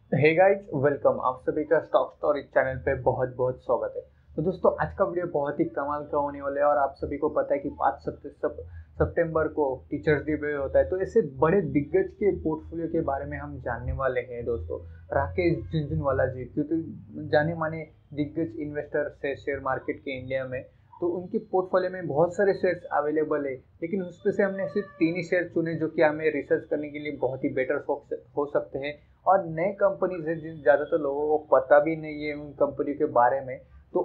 Hey guys, welcome. आप सभी का स्टॉक स्टोरी चैनल पे बहुत बहुत स्वागत है। तो दोस्तों, आज का वीडियो बहुत ही कमाल का होने वाला है और आप सभी को पता है कि 5 सितंबर को टीचर्स डे होता है। तो ऐसे बड़े दिग्गज के पोर्टफोलियो के बारे में हम जानने वाले हैं दोस्तों। राकेश झुनझुनवाला जी, क्योंकि जाने माने दिग्गज इन्वेस्टर है शेयर मार्केट के इंडिया में। तो उनके पोर्टफोलियो में बहुत सारे शेयर्स अवेलेबल है, लेकिन उसमें से हमने सिर्फ 3 ही शेयर चुने जो कि हमें रिसर्च करने के लिए बहुत ही बेटर हो सकते हैं। और नए कंपनीज है जिन ज़्यादातर लोगों को पता भी नहीं है उन कंपनी के बारे में। तो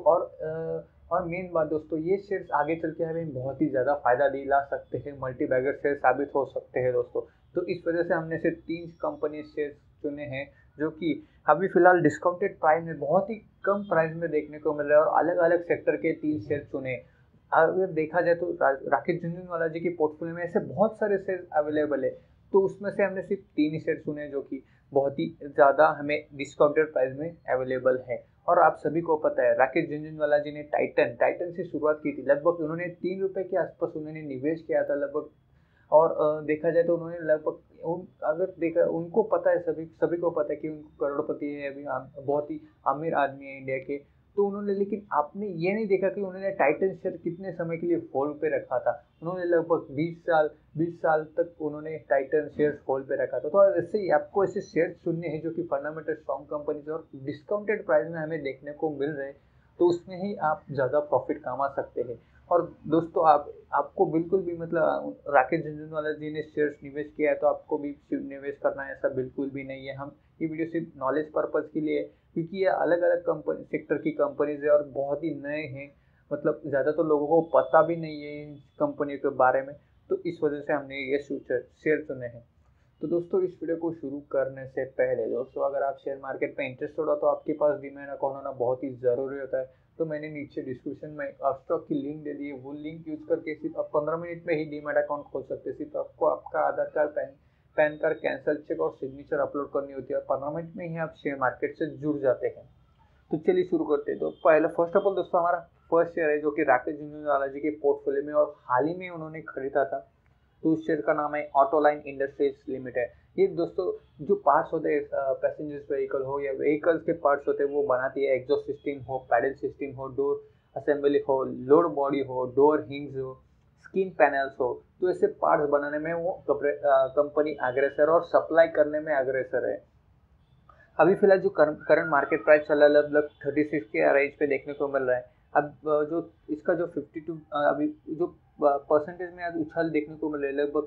और मेन बात दोस्तों, ये शेयर्स आगे चल के हमें बहुत ही ज़्यादा फायदा दिला सकते हैं, मल्टी बैगर शेयर साबित हो सकते हैं दोस्तों। तो इस वजह से हमने सिर्फ 3 कंपनी शेयर चुने हैं जो कि अभी फिलहाल डिस्काउंटेड प्राइस में बहुत ही कम प्राइस में देखने को मिल रहा है, और अलग अलग सेक्टर के 3 शेयर चुने। अगर देखा जाए तो राकेश झुनझुनवाला जी के पोर्टफोलियो में ऐसे बहुत सारे शेयर अवेलेबल है। तो उसमें से हमने सिर्फ 3 ही शेयर चुने जो कि बहुत ही ज़्यादा हमें डिस्काउंटेड प्राइस में अवेलेबल है। और आप सभी को पता है राकेश झुनझुनवाला जी ने टाइटन टाइटन से शुरुआत की थी। लगभग उन्होंने 3 रुपए के आसपास उन्होंने निवेश किया था लगभग। और देखा जाए तो उन्होंने लगभग अगर देखा, उनको पता है, सभी सभी को पता है कि उनको करोड़पति है अभी, बहुत ही अमीर आदमी है इंडिया के। तो उन्होंने, लेकिन आपने ये नहीं देखा कि उन्होंने टाइटन शेयर कितने समय के लिए होल्ड पे रखा था। उन्होंने लगभग 20 साल तक उन्होंने टाइटन शेयर्स होल्ड पे रखा था। तो ऐसे ही आपको ऐसे शेयर चुनने हैं जो कि फंडामेंटल स्ट्रॉन्ग कंपनीज और डिस्काउंटेड प्राइस में हमें देखने को मिल रहे हैं। तो उसमें ही आप ज़्यादा प्रॉफिट कमा सकते हैं। और दोस्तों, आपको बिल्कुल भी मतलब राकेश झुनझुनवाला जी ने शेयर्स निवेश किया है तो आपको भी निवेश करना है, ऐसा बिल्कुल भी नहीं है। हम ये वीडियो सिर्फ नॉलेज पर्पज़ के लिए, क्योंकि ये अलग अलग कंपनी सेक्टर की कंपनीज है और बहुत ही नए हैं। मतलब ज़्यादातर लोगों को पता भी नहीं है इन कंपनियों के बारे में। तो इस वजह से हमने ये फ्यूचर शेयर चुने हैं। तो दोस्तों, इस वीडियो को शुरू करने से पहले दोस्तों, अगर आप शेयर मार्केट में इंटरेस्टेड हो तो आपके पास डीमैट अकाउंट होना बहुत ही ज़रूरी होता है। तो मैंने नीचे डिस्क्रिप्शन में अपस्टॉक की लिंक दे दी है। वो लिंक यूज़ करके सिर्फ आप 15 मिनट में ही डीमैट अकाउंट खोल सकते हैं। सिर्फ आपको आपका Aadhaar card, PAN card, cancel cheque और सिग्नेचर अपलोड करनी होती है, और 15 मिनट में ही आप शेयर मार्केट से जुड़ जाते हैं। तो चलिए शुरू करते हैं। तो पहले फर्स्ट ऑफ ऑल दोस्तों, हमारा फर्स्ट शेयर है जो कि राकेश झुनझुनवाला जी के पोर्टफोलियो में और हाल ही में उन्होंने खरीदा था। तो उस शेयर का नाम है ऑटोलाइन इंडस्ट्रीज लिमिटेड। ये दोस्तों, जो पार्ट्स होते हैं, पैसेंजर्स व्हीकल हो या व्हीकल्स के पार्ट्स होते हैं, वो बनाती है। एग्जॉस्ट सिस्टम हो, पैडल सिस्टम हो, डोर असेंबली हो, लोड बॉडी हो, डोर हिंग्स हो, स्किन पैनल्स हो, तो ऐसे पार्ट्स बनाने में वो कंपनी अग्रेसर और सप्लाई करने में अग्रेसर है। अभी फिलहाल जो करंट मार्केट प्राइस चल रहा है लगभग 36 के रेंज पे देखने को मिल रहा है। अब जो इसका जो 52 अभी जो परसेंटेज में आज उछाल देखने को मिल रहा है, लगभग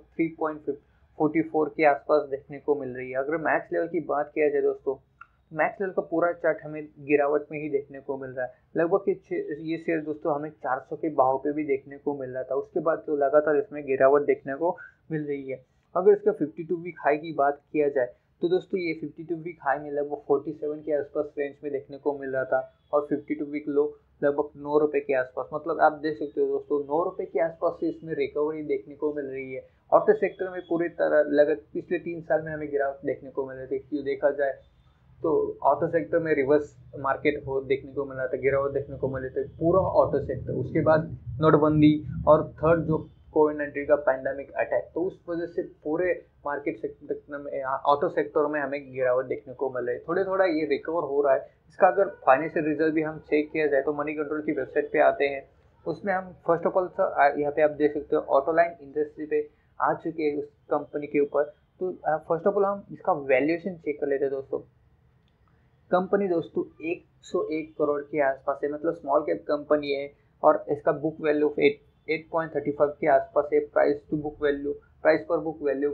3.44 के आसपास देखने को मिल रही है। अगर मैक्स लेवल की बात किया जाए दोस्तों, मैक्स लेवल का पूरा चार्ट हमें गिरावट में ही देखने को मिल रहा है। लगभग ये शेयर दोस्तों हमें 400 के भाव पे भी देखने को मिल रहा था, उसके बाद तो लगातार इसमें गिरावट देखने को मिल रही है। अगर इसका 52 वीक हाई की बात किया जाए तो दोस्तों, ये 52 वीक हाई में लगभग 47 के आसपास रेंज में देखने को मिल रहा था, और 52 वीक लो लगभग 9 रुपए के आसपास। मतलब आप देख सकते हो दोस्तों, 9 रुपए के आसपास से इसमें रिकवरी देखने को मिल रही है। ऑटो सेक्टर में पूरी तरह लगभग पिछले 3 साल में हमें गिरावट देखने को मिल रही थी। क्यों देखा जाए तो ऑटो सेक्टर में रिवर्स मार्केट हो देखने को मिला था, गिरावट देखने को मिले थे पूरा ऑटो सेक्टर। उसके बाद नोटबंदी, और थर्ड जो कोविड-19 का पैंडेमिक अटैक, तो उस वजह से पूरे मार्केट सेक्टर में, ऑटो सेक्टर में हमें गिरावट देखने को मिल रही है। थोड़े थोड़ा ये रिकवर हो रहा है। इसका अगर फाइनेंशियल रिजल्ट भी हम चेक किया जाए तो मनी कंट्रोल की वेबसाइट पे आते हैं। उसमें हम फर्स्ट ऑफ ऑल यहाँ पे आप देख सकते हो ऑटोलाइन इंडस्ट्री पे आ चुके हैं उस कंपनी के ऊपर। तो फर्स्ट ऑफ ऑल हम इसका वैल्यूएशन चेक कर लेते हैं दोस्तों। कंपनी दोस्तों 101 करोड़ के आसपास है, मतलब स्मॉल कैप कंपनी है। और इसका बुक वैल्यू 8.35 के आसपास है। प्राइस पर बुक वैल्यू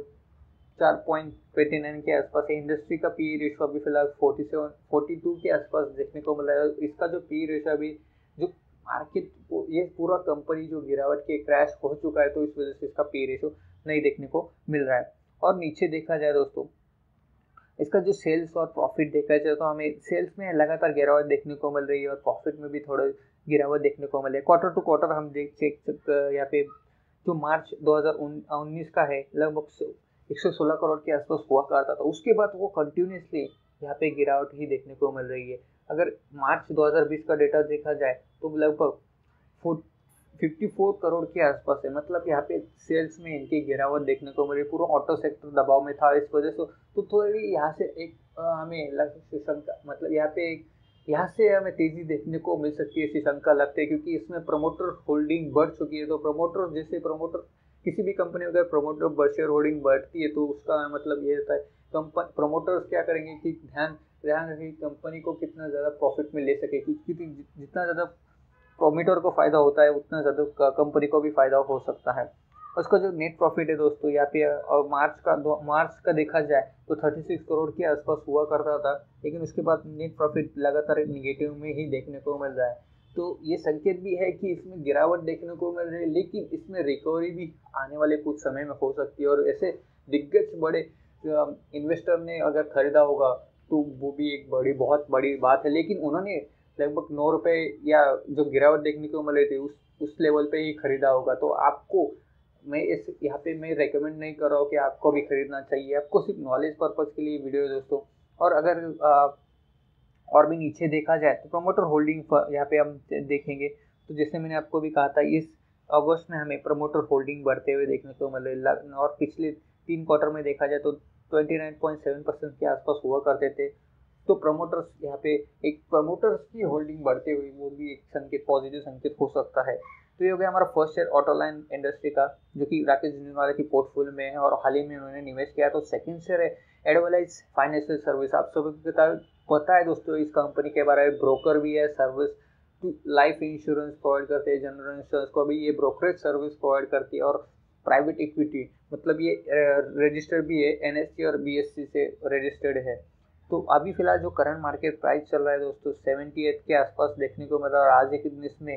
4.29 के आसपास है। इंडस्ट्री का पी रेशियो अभी फिलहाल 42 के आसपास देखने को मिल रहा है। इसका जो पी रेशियो अभी जो मार्केट, ये पूरा कंपनी जो गिरावट के क्रैश हो चुका है, तो इस वजह से इसका पी रेशियो नहीं देखने को मिल रहा है। और नीचे देखा जाए दोस्तों, इसका जो सेल्स और प्रॉफिट देखा जाए तो हमें सेल्स में लगातार गिरावट देखने को मिल रही है, और प्रॉफिट में भी थोड़ा गिरावट देखने को मिल रही है। क्वार्टर टू क्वार्टर हम देख सकते हैं यहाँ पे। जो मार्च 2019 का है, लगभग 116 करोड़ के आसपास हुआ करता था। उसके बाद वो कंटिन्यूसली यहाँ पे गिरावट ही देखने को मिल रही है। अगर मार्च 2020 का डेटा देखा जाए तो लगभग 54 करोड़ के आसपास है। मतलब यहाँ पे सेल्स में इनकी गिरावट देखने को मिली। पूरा ऑटो सेक्टर दबाव में था इस वजह से। तो थोड़ी यहाँ से एक हमें शंका मतलब यहाँ से हमें तेजी देखने को मिल सकती है, ऐसी शंका लगती है, क्योंकि इसमें प्रमोटर होल्डिंग बढ़ चुकी है। तो प्रमोटर किसी भी कंपनी में अगर प्रमोटर शेयर होल्डिंग बढ़ती है तो उसका मतलब ये रहता है प्रमोटर्स क्या करेंगे कि ध्यान ध्यान रखें कंपनी को कितना ज़्यादा प्रॉफिट में ले सके, क्योंकि जितना ज़्यादा प्रमोटर को फायदा होता है उतना ज़्यादा कंपनी को भी फायदा हो सकता है। उसका जो नेट प्रॉफिट है दोस्तों यहाँ पे, और मार्च का देखा जाए तो 36 करोड़ के आसपास हुआ करता था, लेकिन उसके बाद नेट प्रॉफिट लगातार निगेटिव में ही देखने को मिल रहा है। तो ये संकेत भी है कि इसमें गिरावट देखने को मिल रही है, लेकिन इसमें रिकवरी भी आने वाले कुछ समय में हो सकती है। और ऐसे दिग्गज बड़े इन्वेस्टर ने अगर खरीदा होगा तो वो भी एक बहुत बड़ी बात है, लेकिन उन्होंने लगभग 9 रुपये या जो गिरावट देखने को मिले थे उस लेवल पे ही खरीदा होगा। तो आपको मैं इस यहाँ पे मैं रेकमेंड नहीं कर रहा हूँ कि आपको भी खरीदना चाहिए, आपको सिर्फ नॉलेज पर्पज़ के लिए वीडियो है दोस्तों। और अगर और भी नीचे देखा जाए तो प्रमोटर होल्डिंग यहाँ पे हम देखेंगे, तो जैसे मैंने आपको भी कहा था इस अगस्त में हमें प्रमोटर होल्डिंग बढ़ते हुए देखने को मिल रही है, और पिछले 3 क्वार्टर में देखा जाए तो 29.7% के आसपास हुआ करते थे। तो प्रमोटर्स यहाँ पे एक प्रमोटर्स की होल्डिंग बढ़ते हुई वो भी एक संकेत, पॉजिटिव संकेत हो सकता है। तो ये हो गया हमारा फर्स्ट शेयर ऑटोलाइन इंडस्ट्री का, जो कि राकेश झुनझुनवाला की पोर्टफोलियो में है और हाल ही में उन्होंने निवेश किया। तो सेकंड शेयर है एडवलाइज फाइनेंशियल सर्विस। आप सभी को पता है दोस्तों इस कंपनी के बारे में, ब्रोकर भी है, सर्विस लाइफ इंश्योरेंस प्रोवाइड करते हैं, जनरल इंश्योरेंस को भी ये ब्रोकरेज सर्विस प्रोवाइड करती है, और प्राइवेट इक्विटी मतलब ये रजिस्टर्ड भी है, NSE और BSE से रजिस्टर्ड है। तो अभी फिलहाल जो करंट मार्केट प्राइस चल रहा है दोस्तों 78 के आसपास देखने को मिल रहा है, और आज एक दिन इसमें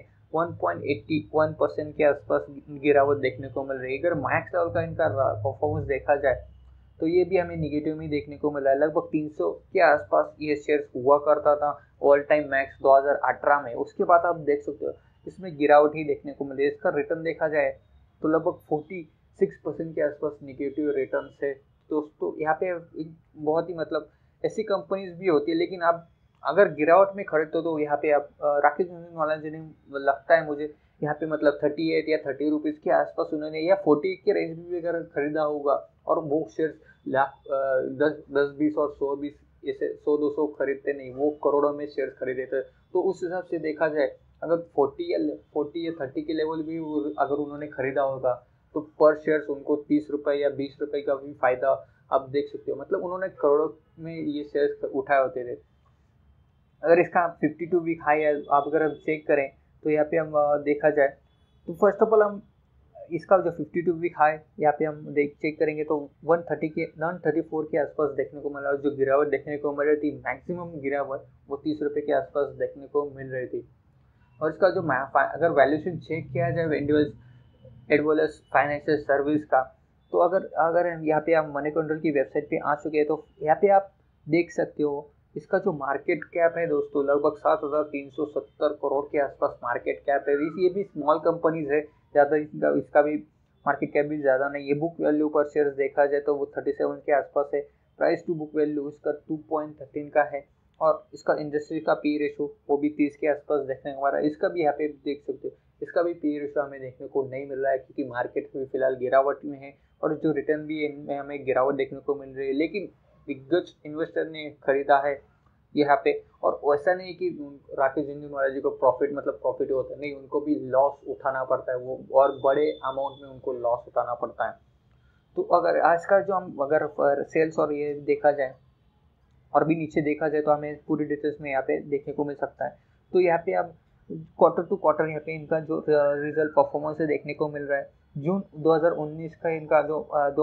1.81% के आसपास गिरावट देखने को मिल रही है। अगर मैक्स लेवल का इनका परफॉर्मेंस देखा जाए तो ये भी हमें निगेटिव में देखने को मिला है। लगभग 300 के आसपास ये शेयर हुआ करता था ऑल टाइम मैक्स 2018 में, उसके बाद आप देख सकते हो इसमें गिरावट ही देखने को मिली है। इसका रिटर्न देखा जाए तो लगभग 46% के आसपास निगेटिव रिटर्न है दोस्तों। यहाँ पे बहुत ही मतलब ऐसी कंपनीज भी होती है, लेकिन आप अगर गिरावट में खरीदते हो तो यहाँ पे आप राकेश झुनझुनवाला जी ने लगता है मुझे यहाँ पे मतलब 38 या 30 रुपीज़ के आसपास उन्होंने या 40 के रेंज में भी अगर खरीदा होगा, और वो शेयर लाख 10-20 और 100-20 ऐसे 100-200 खरीदते नहीं, वो करोड़ों में शेयर खरीदे थे। तो उस हिसाब से देखा जाए अगर 40 या 30 के लेवल भी अगर उन्होंने खरीदा होगा तो पर शेयर उनको 30 रुपये या 20 रुपये का भी फायदा आप देख सकते हो। मतलब उन्होंने करोड़ों में ये शेयर उठाए होते थे। अगर इसका 52 वीक हाई है आप अगर हम चेक करें तो यहाँ पे हम देखा जाए तो फर्स्ट ऑफ ऑल हम इसका जो 52 वीक हाई यहाँ पे हम चेक करेंगे तो 134 के आसपास देखने को मिला। जो गिरावट देखने को मिल रही थी, मैक्सिमम गिरावट वो 30 रुपये के आसपास देखने को मिल रही थी। और इसका जो अगर वैल्यूएशन चेक किया जाए एडवलस फाइनेंशियल सर्विस का, तो अगर यहाँ पे आप मनी कंट्रोल की वेबसाइट पे आ चुके हैं तो यहाँ पे आप देख सकते हो इसका जो मार्केट कैप है दोस्तों लगभग 7,370 करोड़ के आसपास मार्केट कैप है। ये भी स्मॉल कंपनीज है, ज़्यादा इसका भी मार्केट कैप भी ज़्यादा नहीं है। बुक वैल्यू पर शेयर देखा जाए तो वो 37 के आसपास है। प्राइस टू बुक वैल्यू इसका 2.13 का है, और इसका इंडस्ट्री का पी रेशो वो भी 30 के आसपास देखने को मिल रहा है। इसका भी यहाँ पे देख सकते हो इसका भी पी रेशो हमें देखने को नहीं मिल रहा है, क्योंकि मार्केट में फिलहाल गिरावट में है, और जो रिटर्न भी इनमें हमें गिरावट देखने को मिल रही है। लेकिन दिग्गज इन्वेस्टर ने खरीदा है यहाँ पे, और वैसा नहीं कि राकेश झुनझुनवाला जी को प्रॉफिट होता है, नहीं, उनको भी लॉस उठाना पड़ता है, वो और बड़े अमाउंट में उनको लॉस उठाना पड़ता है। तो अगर आज का जो हम अगर सेल्स और ये देखा जाए और भी नीचे देखा जाए तो हमें पूरी डिटेल्स में यहाँ पे देखने को मिल सकता है। तो यहाँ पे अब क्वार्टर टू क्वार्टर यहाँ पे इनका जो रिजल्ट परफॉर्मेंस है देखने को मिल रहा है। जून 2019 का इनका जो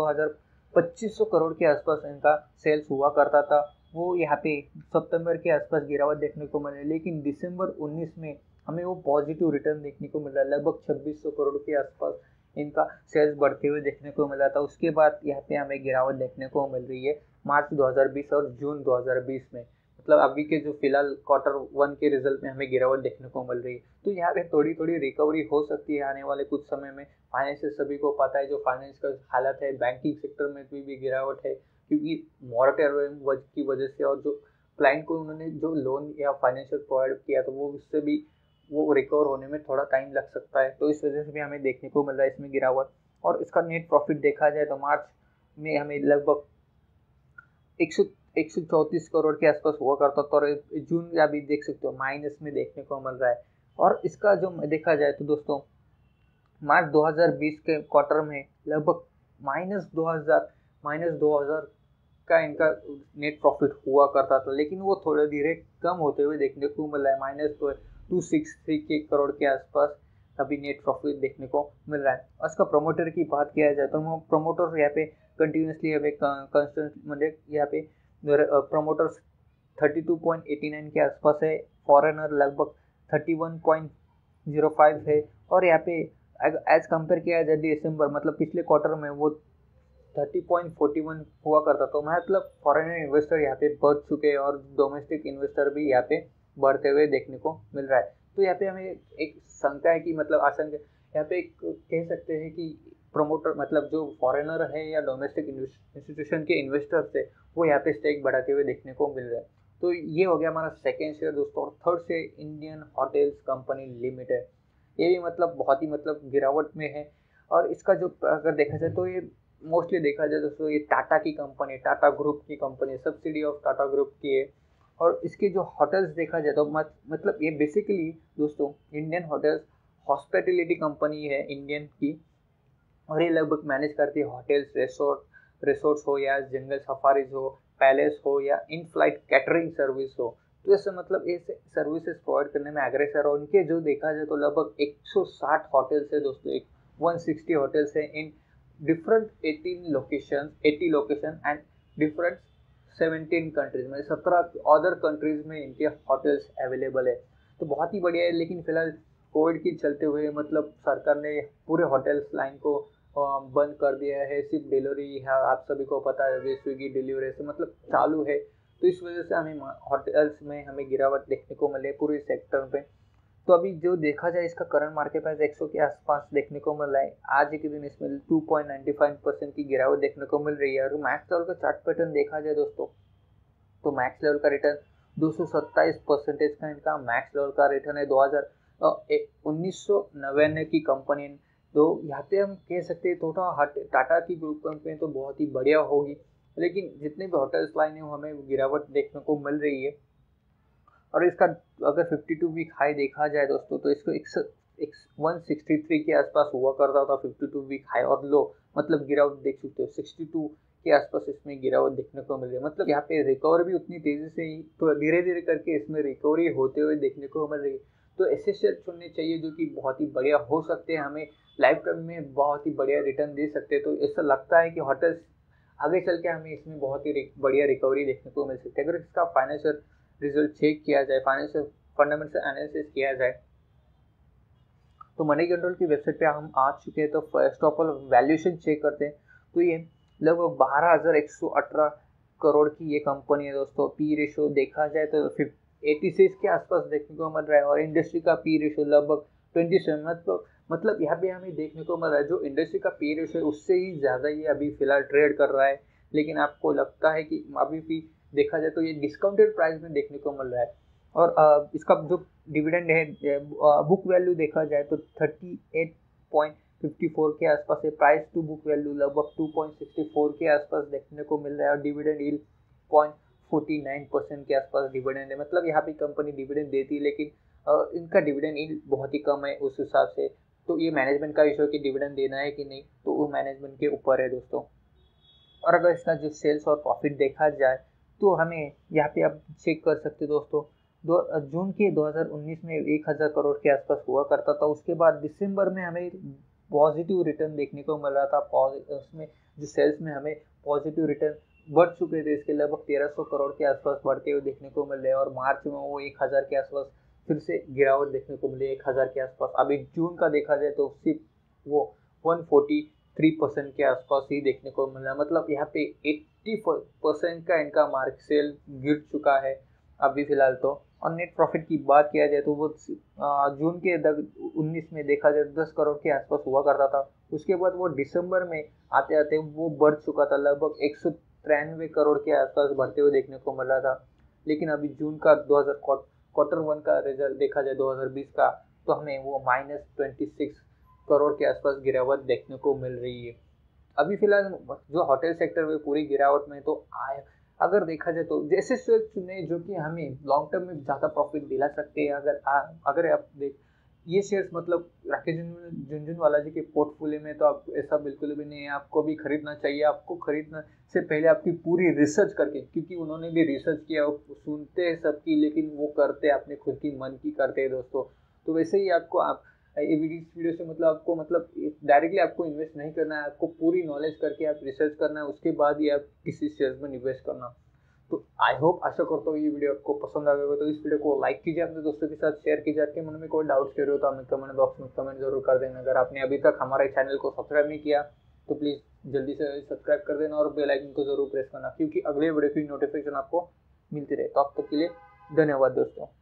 2500 करोड़ के आसपास इनका सेल्स हुआ करता था, वो यहाँ पे सितंबर के आसपास गिरावट देखने को मिल रही है। लेकिन दिसंबर 19 में हमें वो पॉजिटिव रिटर्न देखने को मिल रहा है, लगभग 2600 करोड़ के आसपास इनका सेल्स बढ़ते हुए देखने को मिला था। उसके बाद यहाँ पे हमें गिरावट देखने को मिल रही है मार्च 2020 और जून 2020 में, मतलब अभी के जो फिलहाल क्वार्टर 1 के रिजल्ट में हमें गिरावट देखने को मिल रही है। तो यहाँ पे थोड़ी थोड़ी रिकवरी हो सकती है आने वाले कुछ समय में। फाइनेंस सभी को पता है, जो फाइनेंस का हालत है, बैंकिंग सेक्टर में भी गिरावट है, क्योंकि मॉरेटोरियम की वजह से, और जो क्लाइंट को उन्होंने जो लोन या फाइनेंशियल प्रोवाइड किया तो वो उससे भी वो रिकवर होने में थोड़ा टाइम लग सकता है। तो इस वजह से भी हमें देखने को मिल रहा है इसमें गिरावट। और इसका नेट प्रॉफिट देखा जाए तो मार्च में हमें लगभग 134 करोड़ के आसपास हुआ करता था, और जून अभी देख सकते हो माइनस में देखने को मिल रहा है। और इसका जो देखा जाए तो दोस्तों मार्च 2020 के क्वार्टर में लगभग माइनस 2000 का इनका नेट प्रॉफिट हुआ करता था, लेकिन वो थोड़े धीरे कम होते हुए देखने को मिल रहा है। -263 के करोड़ के आसपास अभी नेट प्रॉफिट देखने को मिल रहा है। और इसका प्रमोटर की बात किया जाए तो प्रमोटर यहाँ पे कंटिन्यूसली यहाँ पे कंस्टेंट मतलब यहाँ पे प्रमोटर्स 32.89 के आसपास है, फॉरेनर लगभग 31.05 है। और यहाँ पे एज कंपेयर किया जाए दिसंबर मतलब पिछले क्वार्टर में वो 30.41 हुआ करता, तो मतलब फॉरेन इन्वेस्टर यहाँ पे बढ़ चुके हैं और डोमेस्टिक इन्वेस्टर भी यहाँ पे बढ़ते हुए देखने को मिल रहा है। तो यहाँ पे हमें एक शंका है कि मतलब आशंका यहाँ पे कह सकते हैं कि प्रमोटर मतलब जो फॉरेनर है या डोमेस्टिक इंस्टीट्यूशन के इन्वेस्टर्स है वो यहाँ पे स्टेक बढ़ाते हुए देखने को मिल रहा है। तो ये हो गया हमारा सेकेंड शेयर दोस्तों। और थर्ड से इंडियन होटल्स कंपनी लिमिटेड, ये भी मतलब बहुत ही मतलब गिरावट में है। और इसका जो अगर देखा जाए तो ये मोस्टली देखा जाए दोस्तों ये टाटा की कंपनी, टाटा ग्रुप की company, subsidy of Tata group की है। और इसके जो होटल्स देखा जाए तो मतलब ये बेसिकली दोस्तों इंडियन होटल्स हॉस्पिटैलिटी कंपनी है इंडियन की, और ये लगभग मैनेज करती है होटल्स, रिसोर्ट्स हो या जंगल सफारीज हो, पैलेस हो या इन फ्लाइट कैटरिंग सर्विस हो। तो ऐसे मतलब ये सर्विसेज प्रोवाइड करने में अग्रेसर है। उनके जो देखा जाए तो लगभग 160 होटल्स है दोस्तों, 160 होटल्स है in different 80 location and different 17 countries में, 17 अदर कंट्रीज में इनके होटल्स अवेलेबल है। तो बहुत ही बढ़िया है। लेकिन फिलहाल कोविड के चलते हुए मतलब सरकार ने पूरे होटल्स लाइन को बंद कर दिया है। सिर्फ डिलीवरी है, आप सभी को पता है स्विगी डिलीवरी से मतलब चालू है। तो इस वजह से हमें होटल्स में हमें गिरावट देखने को मिले पूरे सेक्टर पे। तो अभी जो देखा जाए इसका करंट मार्केट प्राइस 100 के आसपास देखने को मिल रहा है। आज के दिन इसमें 2.95% की गिरावट देखने को मिल रही है। और मैक्स लेवल का चार्ट पैटर्न देखा जाए दोस्तों तो मैक्स लेवल का रिटर्न 227% का इनका मैक्स लेवल का रिटर्न है 1999 की कंपनी। तो यहाँ पे हम कह सकते हैं थोड़ा टाटा की ग्रुप कंपनी तो बहुत ही बढ़िया होगी, लेकिन जितने भी होटल्स लाइन है वो हमें गिरावट देखने को मिल रही है। और इसका अगर 52 वीक हाई देखा जाए दोस्तों तो इसको 163 के आसपास हुआ करता था 52 वीक हाई, और लो मतलब गिरावट देख सकते हो 62 के आसपास इसमें गिरावट देखने को मिल रही है। मतलब यहाँ पे रिकवर भी उतनी तेजी से ही तो धीरे धीरे करके इसमें रिकवरी होते हुए देखने को मिल रही है। तो ऐसे शेयर चुनने चाहिए जो कि बहुत ही बढ़िया हो सकते हैं, हमें लाइफ टाइम में बहुत ही बढ़िया रिटर्न दे सकते हैं। तो ऐसा लगता है कि होटल्स आगे चल के हमें इसमें बहुत ही बढ़िया रिकवरी देखने को मिल सकती है अगर इसका फाइनेंशियल रिजल्ट चेक किया जाए, फाइनेंशियल फंडामेंटल एनालिसिस किया जाए। तो मनी कंट्रोल की वेबसाइट पे हम आ चुके हैं। तो first of all valuation check करते हैं तो ये लगभग 12,118 करोड़ की ये कंपनी है दोस्तों। पी रेशो देखा जाए तो 86 के आसपास देखने को मिल रहा है, और इंडस्ट्री का पी रेशो लगभग 27। मतलब यहाँ पे हमें देखने को मिल रहा है जो इंडस्ट्री का पी रेशो है उससे ही ज़्यादा ये अभी फिलहाल ट्रेड कर रहा है। लेकिन आपको लगता है कि अभी भी देखा जाए तो ये डिस्काउंटेड प्राइस में देखने को मिल रहा है। और इसका जो डिविडेंड है बुक वैल्यू देखा जाए तो 38.54 के आसपास है। प्राइस टू बुक वैल्यू लगभग 2.64 के आसपास देखने को मिल रहा है, और डिविडेंड यील्ड 0.49% के आसपास डिविडेंड है। मतलब यहाँ पे कंपनी डिविडेंड देती है, लेकिन इनका डिविडेंड यील्ड बहुत ही कम है उस हिसाब से। तो ये मैनेजमेंट का इशू है कि डिविडेंड देना है कि नहीं, तो वो मैनेजमेंट के ऊपर है दोस्तों। और अगर इसका जो सेल्स और प्रॉफिट देखा जाए तो हमें यहाँ पे आप चेक कर सकते दोस्तों जून के 2019 में 1,000 करोड़ के आसपास हुआ करता था। उसके बाद दिसंबर में हमें पॉजिटिव रिटर्न देखने को मिल रहा था। उसमें जो सेल्स में हमें पॉजिटिव रिटर्न बढ़ चुके थे, इसके लगभग 1,300 करोड़ के आसपास बढ़ते हुए देखने को मिल रहे हैं। और मार्च में वो 1,000 के आसपास फिर से गिरावट देखने को मिली 1,000 के आसपास। अभी जून का देखा जाए तो सिर्फ वो 143% के आसपास ही देखने को मिल रहा है। मतलब यहाँ पे 80% का इनका मार्केट सेल गिर चुका है अभी फिलहाल तो। और नेट प्रॉफिट की बात किया जाए तो वो जून के 19 में देखा जाए 10 करोड़ के आसपास हुआ करता था। उसके बाद वो दिसंबर में आते आते वो बढ़ चुका था, लगभग 193 करोड़ के आसपास बढ़ते हुए देखने को मिल रहा था। लेकिन अभी जून का Q1 का रिजल्ट देखा जाए 2020 का, तो हमें वो -26 करोड़ के आसपास गिरावट देखने को मिल रही है। अभी फिलहाल जो होटल सेक्टर में पूरी गिरावट में तो अगर देखा जाए तो जैसे शेयर चुने जो कि हमें लॉन्ग टर्म में ज़्यादा प्रॉफिट दिला सकते हैं। अगर आप देख ये शेयर्स मतलब राकेश झुनझुनवाला जी के पोर्टफोलियो में तो आप ऐसा बिल्कुल भी नहीं है, आपको भी खरीदना चाहिए। आपको खरीदना से पहले आपकी पूरी रिसर्च करके, क्योंकि उन्होंने भी रिसर्च किया, वो सुनते हैं सबकी लेकिन वो करते अपने खुद की मन की करते हैं दोस्तों। तो वैसे ही आपको आप ये वीडियो से मतलब आपको मतलब डायरेक्टली आपको इन्वेस्ट नहीं करना है, आपको पूरी नॉलेज करके आप रिसर्च करना है, उसके बाद ही आप किसी शेयर्स में इन्वेस्ट करना। तो आई होप, आशा करता हूँ ये वीडियो आपको पसंद आ गया। तो इस वीडियो को लाइक कीजिए, अपने दोस्तों के साथ शेयर कीजिए। आपके मन में कोई डाउट्स हो तो हमें कमेंट बॉक्स में कमेंट जरूर कर देना। अगर आपने अभी तक हमारे चैनल को सब्सक्राइब नहीं किया तो प्लीज़ जल्दी से सब्सक्राइब कर देना और बेल आइकन को जरूर प्रेस करना, क्योंकि अगले वीडियो की नोटिफिकेशन आपको मिलती रहे। तो अब तक के लिए धन्यवाद दोस्तों।